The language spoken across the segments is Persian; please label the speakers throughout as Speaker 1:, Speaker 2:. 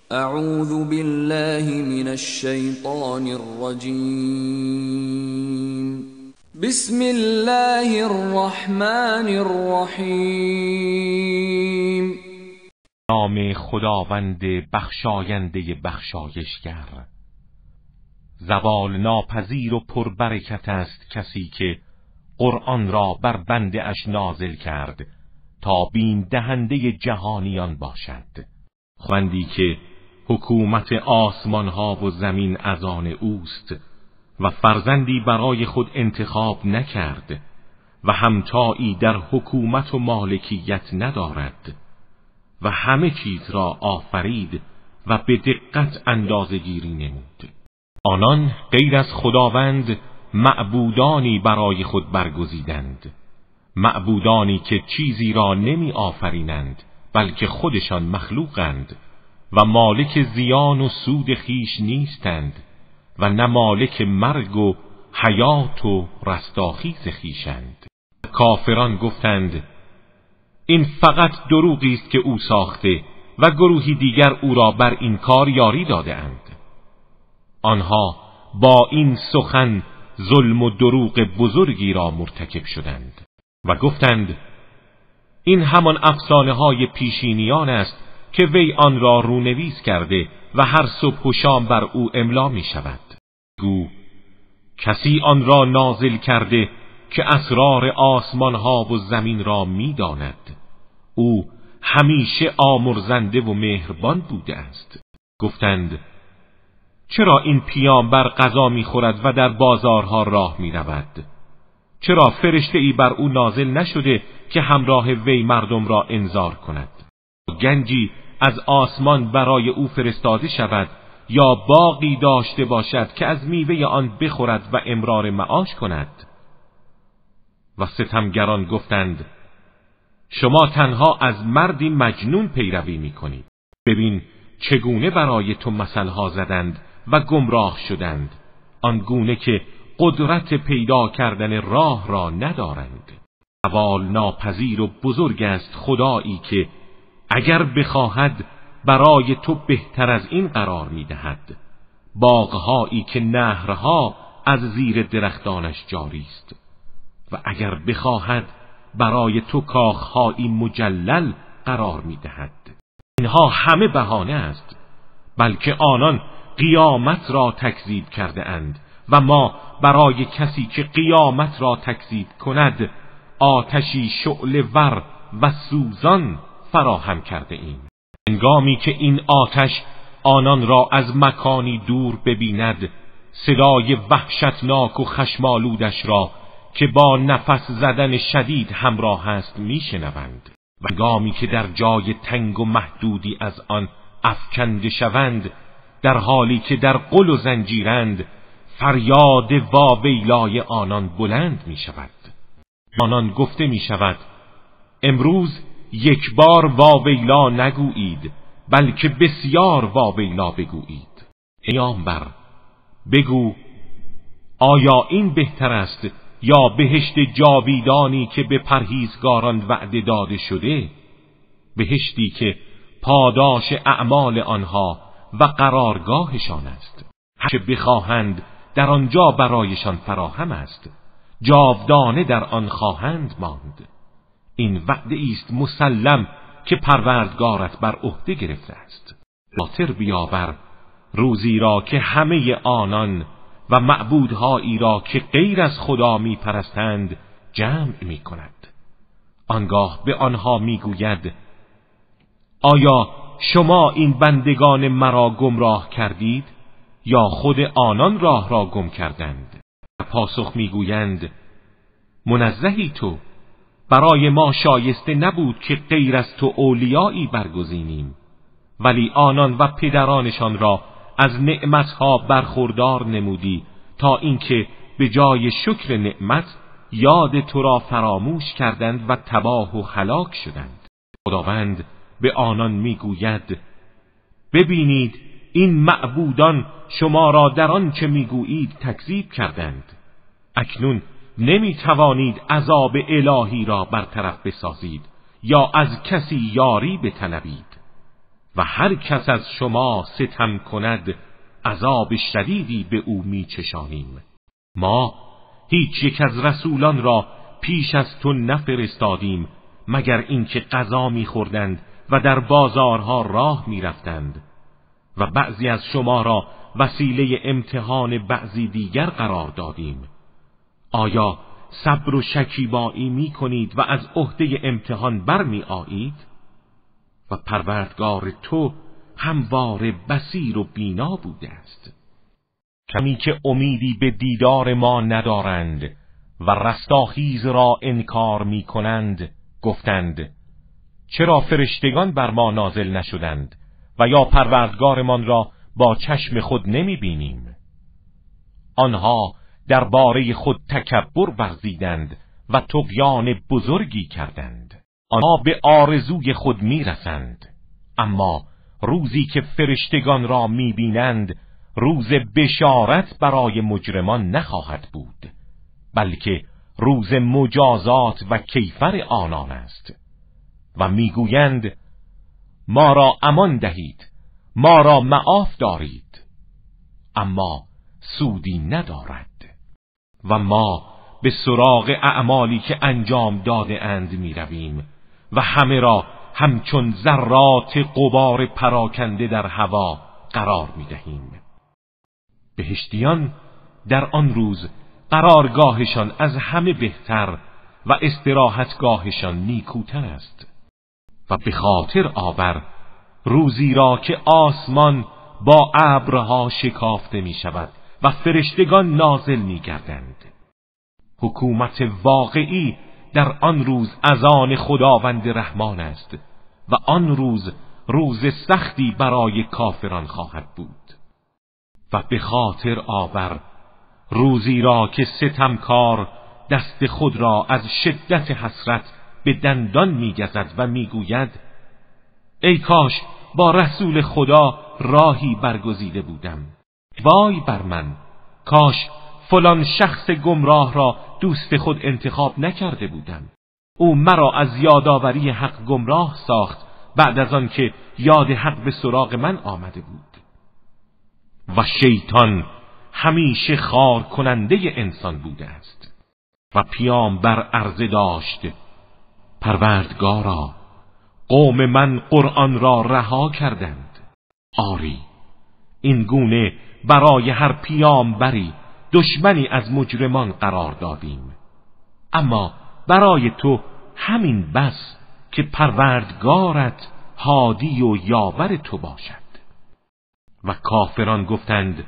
Speaker 1: اعوذ بالله من الشیطان الرجیم. بسم الله الرحمن الرحیم.
Speaker 2: نام خداوند بخشاینده بخشایشگر. زوال ناپذیر و پربرکت است کسی که قرآن را بر بنده اش نازل کرد تا بین دهنده جهانیان باشد. خواندی که حکومت آسمان ها و زمین از آن اوست و فرزندی برای خود انتخاب نکرد و همتایی در حکومت و مالکیت ندارد و همه چیز را آفرید و به دقت اندازه گیری نمود. آنان غیر از خداوند معبودانی برای خود برگزیدند، معبودانی که چیزی را نمی آفرینند بلکه خودشان مخلوقند و مالک زیان و سود خیش نیستند و نه مالک مرگ و حیات و رستاخیز خیشند. کافران گفتند این فقط دروغی است که او ساخته و گروهی دیگر او را بر این کار یاری داده اند. آنها با این سخن ظلم و دروغ بزرگی را مرتکب شدند و گفتند این همان افسانه های پیشینیان است که وی آن را رونویس کرده و هر صبح و شام بر او املا می شود. گو کسی آن را نازل کرده که اسرار آسمان ها و زمین را می داند. او همیشه آمرزنده و مهربان بوده است. گفتند چرا این پیامبر غذا می خورد و در بازارها راه می رود؟ چرا فرشته ای بر او نازل نشده که همراه وی مردم را انذار کند؟ گنجی از آسمان برای او فرستاده شود یا باغی داشته باشد که از میوه آن بخورد و امرار معاش کند؟ و ستمگران گفتند شما تنها از مردی مجنون پیروی می کنید. ببین چگونه برای تو مثلها زدند و گمراه شدند، آنگونه که قدرت پیدا کردن راه را ندارند. زوال ناپذیر و بزرگ است خدایی که اگر بخواهد برای تو بهتر از این قرار می‌دهد، باغ‌هایی که نهرها از زیر درختانش جاری است، و اگر بخواهد برای تو کاخ‌هایی مجلل قرار می‌دهد. اینها همه بهانه است، بلکه آنان قیامت را تکذیب کرده اند و ما برای کسی که قیامت را تکذیب کند آتشی شعله ور و سوزان فراهم کرده ایم. هنگامی که این آتش آنان را از مکانی دور ببیند، صدای وحشتناک و خشمالودش را که با نفس زدن شدید همراه است میشنوند. و هنگامی که در جای تنگ و محدودی از آن افکنده شوند، در حالی که در غل و زنجیرند، فریاد واویلای آنان بلند می شود. آنان گفته می شود امروز یک بار واویلا نگویید بلکه بسیار واویلا بگویید. پیامبر بگو آیا این بهتر است یا بهشت جاویدانی که به پرهیزگاران وعده داده شده، بهشتی که پاداش اعمال آنها و قرارگاهشان است، هر چه بخواهند در آنجا برایشان فراهم است، جاودانه در آن خواهند ماند. این وعده است مسلم که پروردگارت بر عهده گرفته است. خاطر بیاور روزی را که همه آنان و معبودهایی را که غیر از خدا می پرستند جمع می کند. آنگاه به آنها می گوید آیا شما این بندگان مرا گمراه کردید یا خود آنان راه را گم کردند؟ پاسخ می گویند منزهی تو، برای ما شایسته نبود که غیر از تو اولیایی برگزینیم، ولی آنان و پدرانشان را از نعمتها برخوردار نمودی تا اینکه به جای شکر نعمت یاد تو را فراموش کردند و تباه و هلاک شدند. خداوند به آنان میگوید ببینید این معبودان شما را در آنچه میگویید تکذیب کردند. اکنون نمیتوانید عذاب الهی را برطرف بسازید یا از کسی یاری بطلبید. و هر کس از شما ستم کند عذاب شدیدی به او میچشانیم. ما هیچ یک از رسولان را پیش از تو نفرستادیم مگر اینکه غذا می‌خوردند و در بازارها راه می‌رفتند و بعضی از شما را وسیله امتحان بعضی دیگر قرار دادیم. آیا صبر و شکیبایی می‌کنید و از عهده امتحان برمی‌آیید؟ و پروردگار تو همواره بصیر و بینا بوده است. کمی که امیدی به دیدار ما ندارند و رستاخیز را انکار می کنند گفتند چرا فرشتگان بر ما نازل نشدند و یا پروردگارمان را با چشم خود نمی بینیم. آنها درباره خود تکبر ورزیدند و طغیان بزرگی کردند. آنها به آرزوی خود می رسند، اما روزی که فرشتگان را می بینند روز بشارت برای مجرمان نخواهد بود، بلکه روز مجازات و کیفر آنان است. و میگویند ما را امان دهید، ما را معاف دارید، اما سودی ندارد. و ما به سراغ اعمالی که انجام داده اند می رویم و همه را همچون ذرات غبار پراکنده در هوا قرار می دهیم. بهشتیان در آن روز قرارگاهشان از همه بهتر و استراحتگاهشان نیکوتر است. و به خاطر آور روزی را که آسمان با ابرها شکافته می شود و فرشتگان نازل می گردند. حکومت واقعی در آن روز از آن خداوند رحمان است و آن روز روز سختی برای کافران خواهد بود. و به خاطر آور روزی را که ستمکار دست خود را از شدت حسرت به دندان می‌گزد و میگوید ای کاش با رسول خدا راهی برگزیده بودم. وای بر من، کاش فلان شخص گمراه را دوست خود انتخاب نکرده بودم. او مرا از یادآوری حق گمراه ساخت بعد از آن که یاد حق به سراغ من آمده بود. و شیطان همیشه خار کننده انسان بوده است. و پیامبر عرضه داشت پروردگارا، قوم من قرآن را رها کردند. آری، این گونه برای هر پیامبری دشمنی از مجرمان قرار دادیم، اما برای تو همین بس که پروردگارت هادی و یاور تو باشد. و کافران گفتند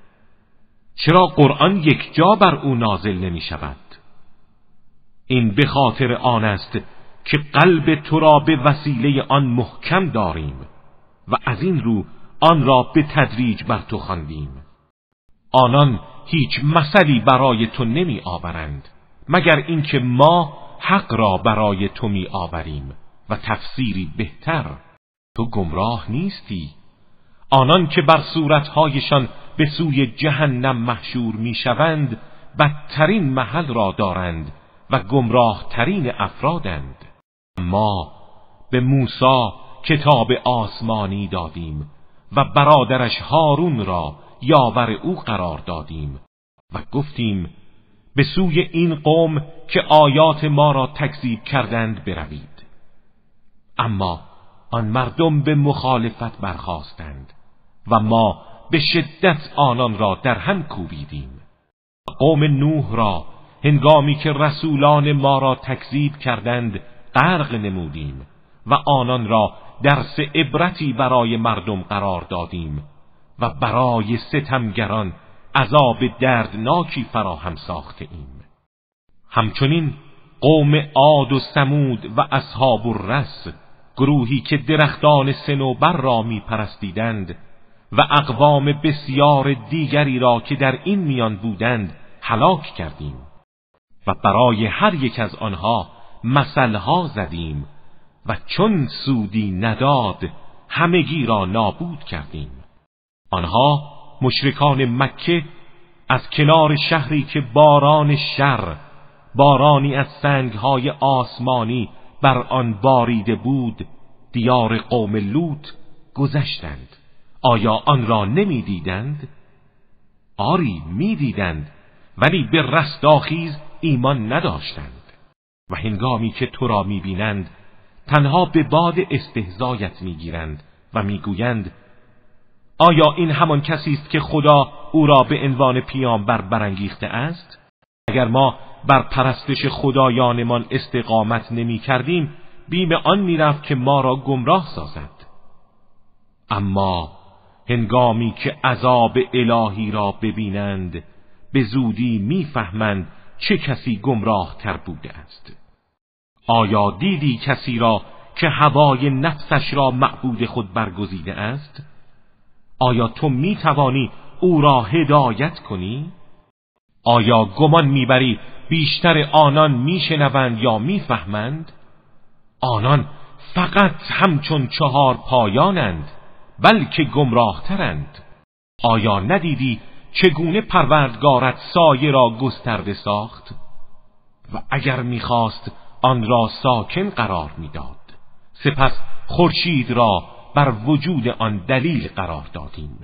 Speaker 2: چرا قرآن یک جا بر او نازل نمی شود؟ این به خاطر آن است که قلب تو را به وسیله آن محکم داریم و از این رو آن را به تدریج بر تو خواندیم. آنان هیچ مثلی برای تو نمی آورند مگر اینکه ما حق را برای تو می آوریم و تفسیری بهتر. تو گمراه نیستی. آنان که بر صورتهایشان به سوی جهنم محشور می شوند بدترین محل را دارند و گمراه ترین افرادند. ما به موسی کتاب آسمانی دادیم و برادرش هارون را یاور او قرار دادیم و گفتیم به سوی این قوم که آیات ما را تکذیب کردند بروید. اما آن مردم به مخالفت برخاستند و ما به شدت آنان را در هم کوبیدیم. قوم نوح را هنگامی که رسولان ما را تکذیب کردند غرق نمودیم و آنان را درس عبرتی برای مردم قرار دادیم و برای ستمگران عذاب دردناکی فراهم ساخته ایم. همچنین قوم عاد و ثمود و اصحاب الرس، گروهی که درختان صنوبر را می پرستیدند و اقوام بسیار دیگری را که در این میان بودند هلاک کردیم و برای هر یک از آنها مثلها زدیم و چون سودی نداد همگی را نابود کردیم. آنها مشرکان مکه از کنار شهری که باران شر، بارانی از سنگهای آسمانی بر آن باریده بود، دیار قوم لوط، گذشتند. آیا آن را نمی دیدند؟ آری می دیدند، ولی به رستاخیز ایمان نداشتند. و هنگامی که تو را می بینند تنها به باد استهزایت می گیرند و می گویند آیا این همان کسی است که خدا او را به عنوان پیامبر برانگیخته است؟ اگر ما بر پرستش خدایانمان استقامت نمی کردیم بیم آن می رفت که ما را گمراه سازد. اما هنگامی که عذاب الهی را ببینند به زودی می فهمند چه کسی گمراه تر بوده است. آیا دیدی کسی را که هوای نفسش را معبود خود برگزیده است؟ آیا تو می توانی او را هدایت کنی؟ آیا گمان میبری بیشتر آنان میشنوند یا میفهمند؟ آنان فقط همچون 4 پایانند، بلکه گمراهترند. آیا ندیدی چگونه پروردگارت سایه را گسترده ساخت؟ و اگر میخواست آن را ساکن قرار میداد، سپس خورشید را بر وجود آن دلیل قرار دادیم.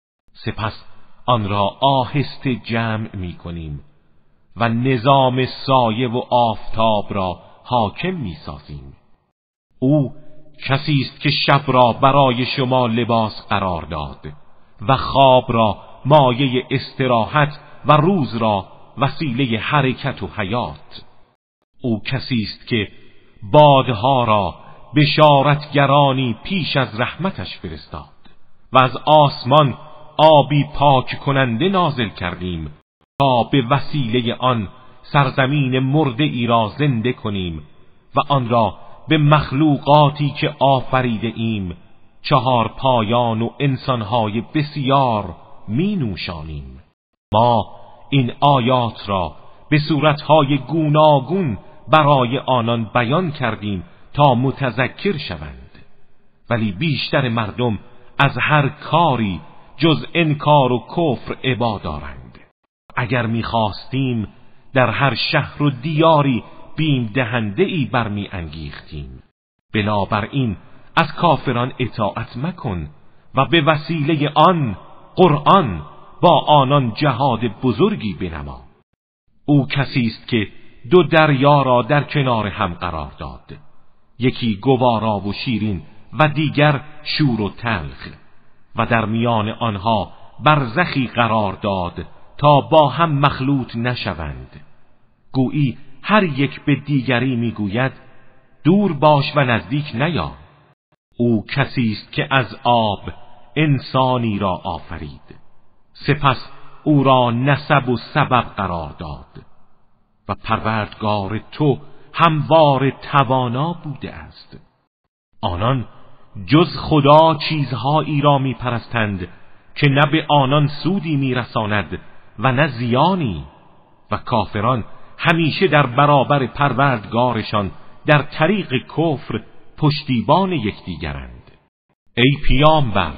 Speaker 2: سپس آن را آهسته جمع می کنیم و نظام سایه و آفتاب را حاکم می سازیم. او کسی است که شب را برای شما لباس قرار داد و خواب را مایه استراحت و روز را وسیله حرکت و حیات. او کسی است که بادها را بشارتگرانی پیش از رحمتش فرستاد و از آسمان آبی پاک کننده نازل کردیم تا به وسیله آن سرزمین مرده ای را زنده کنیم و آن را به مخلوقاتی که آفریده ایم 4 پایان و انسانهای بسیار می نوشانیم. ما این آیات را به صورتهای گوناگون برای آنان بیان کردیم تا متذکر شوند، ولی بیشتر مردم از هر کاری جز انکار و کفر عبا دارند. اگر می‌خواستیم در هر شهر و دیاری بیم دهنده ای برمی انگیختیم. بنابراین از کافران اطاعت مکن و به وسیله آن قرآن با آنان جهاد بزرگی بنما. او کسی است که 2 دریا را در کنار هم قرار داد، یکی گوارا و شیرین و دیگر شور و تلخ، و در میان آنها برزخی قرار داد تا با هم مخلوط نشوند. گویی هر یک به دیگری میگوید دور باش و نزدیک نیا. او کسی است که از آب انسانی را آفرید، سپس او را نسب و سبب قرار داد و پروردگار تو هموار توانا بوده است. آنان جز خدا چیزهایی را میپرستند که نه به آنان سودی میرساند و نه زیانی، و کافران همیشه در برابر پروردگارشان در طریق کفر پشتیبان یکدیگرند. ای پیامبر،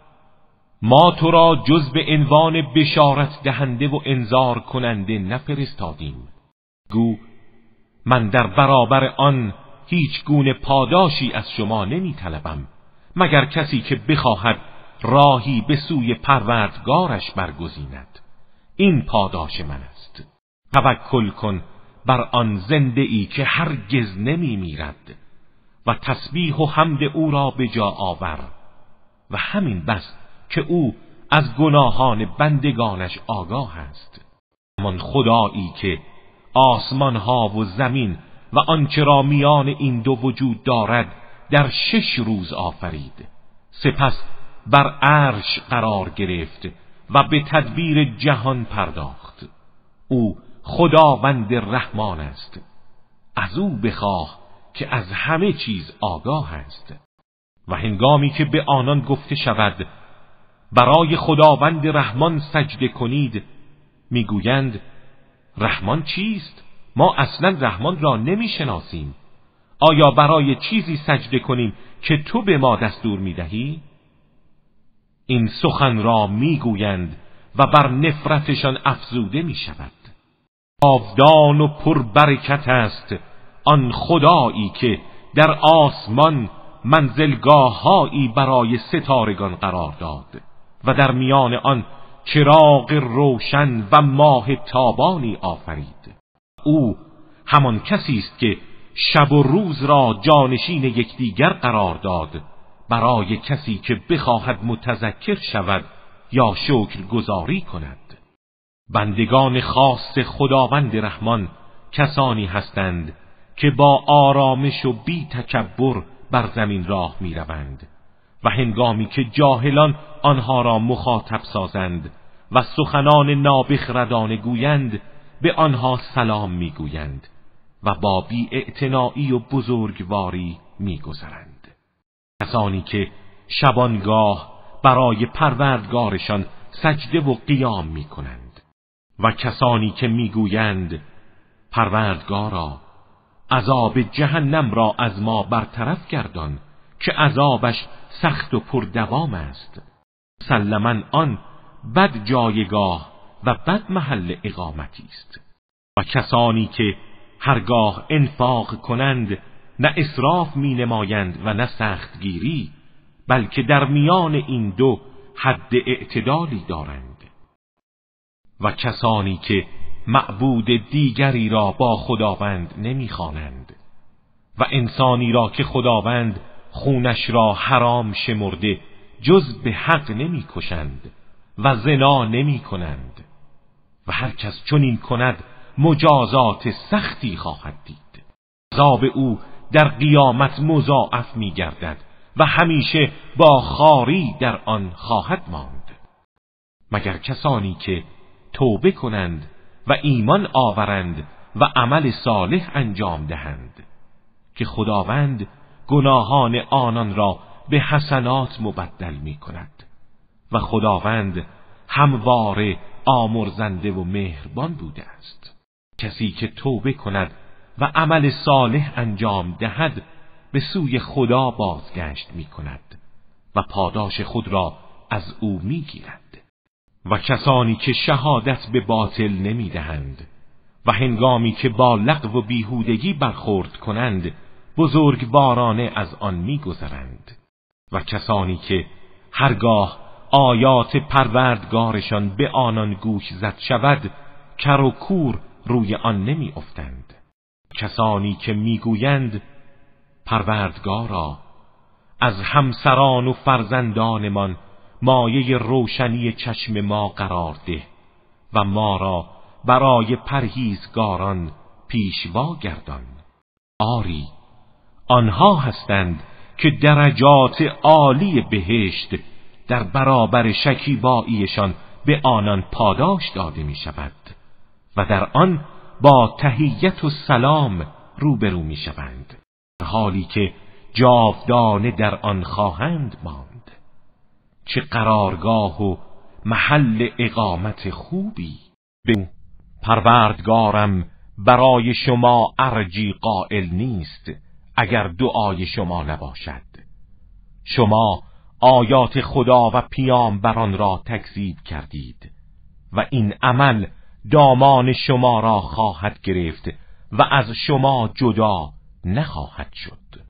Speaker 2: ما تو را جز به عنوان بشارت دهنده و انذار کننده نفرستادیم. گو من در برابر آن هیچ گونه پاداشی از شما نمی طلبم مگر کسی که بخواهد راهی به سوی پروردگارش برگزیند. این پاداش من است. توکل کن بر آن زنده ای که هرگز نمی میرد و تسبیح و حمد او را به جا آور و همین بس که او از گناهان بندگانش آگاه است. همان خدایی که آسمانها و زمین و آنچه را میان این دو وجود دارد در 6 روز آفرید، سپس بر عرش قرار گرفت و به تدبیر جهان پرداخت. او خداوند رحمان است، از او بخواه که از همه چیز آگاه است. و هنگامی که به آنان گفته شود برای خداوند رحمان سجده کنید، میگویند رحمان چیست؟ ما اصلا رحمان را نمیشناسیم. آیا برای چیزی سجده کنیم که تو به ما دستور میدهی؟ این سخن را میگویند و بر نفرتشان افزوده میشود. جاودان و پربرکت است آن خدایی که در آسمان منزلگاه‌هایی برای ستارگان قرار داد و در میان آن چراغ روشن و ماه تابانی آفرید. او همان کسی است که شب و روز را جانشین یکدیگر قرار داد برای کسی که بخواهد متذکر شود یا شکرگزاری کند. بندگان خاص خداوند رحمان کسانی هستند که با آرامش و بی تکبر بر زمین راه می روند و هنگامی که جاهلان آنها را مخاطب سازند و سخنان نابخردانه گویند به آنها سلام می گویند و با بی اعتنایی و بزرگواری می گذرند. کسانی که شبانگاه برای پروردگارشان سجده و قیام می کنند و کسانی که می گویند پروردگارا عذاب جهنم را از ما برطرف گردان که عذابش سخت و پردوام است. مسلماً آن بد جایگاه و بد محل اقامتی است. و کسانی که هرگاه انفاق کنند نه اسراف می نمایند و نه سختگیری، بلکه در میان این دو حد اعتدالی دارند. و کسانی که معبود دیگری را با خداوند نمی‌خوانند و انسانی را که خداوند خونش را حرام شمرده جز به حق نمی‌کشند و زنا نمی‌کنند و هر کس چنین کند مجازات سختی خواهد دید. عذاب او در قیامت مضاعف می‌گردد و همیشه با خواری در آن خواهد ماند. مگر کسانی که توبه کنند و ایمان آورند و عمل صالح انجام دهند که خداوند گناهان آنان را به حسنات مبدل می کند و خداوند همواره آمرزنده و مهربان بوده است. کسی که توبه کند و عمل صالح انجام دهد به سوی خدا بازگشت می کند و پاداش خود را از او می گیرد. و کسانی که شهادت به باطل نمی دهند و هنگامی که با لغو و بیهودگی برخورد کنند بزرگوارانه از آن می گذرند. و کسانی که هرگاه آیات پروردگارشان به آنان گوش زد شود کر و کور روی آن نمی افتند. کسانی که می گویند پروردگارا از همسران و فرزندانمان مایه روشنی چشم ما قرار ده و ما را برای پرهیزگاران پیشوا گردان. آری آنها هستند که درجات عالی بهشت در برابر شکیباییشان به آنان پاداش داده می شود و در آن با تحیت و سلام روبرو می شوند، حالی که جاودانه در آن خواهند ماند. چه قرارگاه و محل اقامت خوبی. به پروردگارم برای شما ارجی قائل نیست اگر دعای شما نباشد. شما آیات خدا و پیامبران را تکذیب کردید و این عمل دامان شما را خواهد گرفت و از شما جدا نخواهد شد.